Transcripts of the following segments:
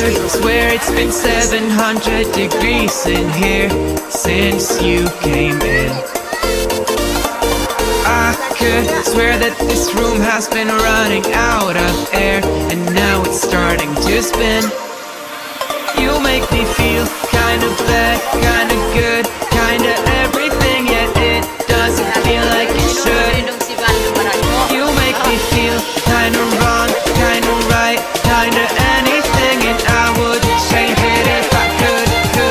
could swear it's been 700 degrees in here since you came in. I could swear that this room has been running out of air, and now it's starting to spin. You make me feel kinda bad, kinda good, kinda everything, yet it doesn't feel like it should. You make me feel kinda wrong, kinda right, kinda anything, and I would change it if I could.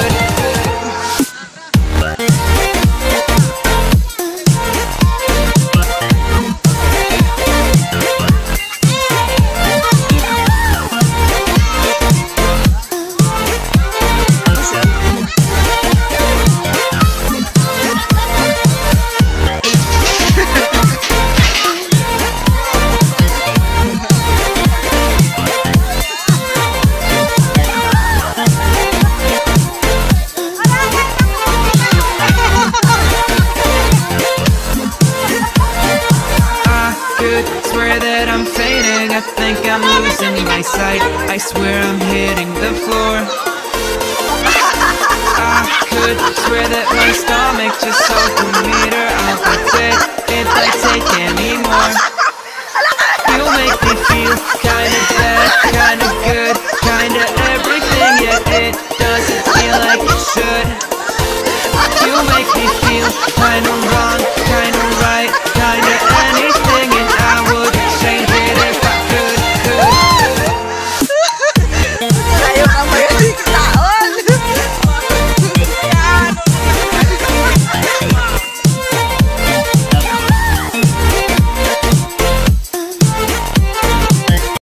Swear that I'm fainting, I think I'm losing my sight, I swear I'm hitting the floor. I could swear that my stomach just opened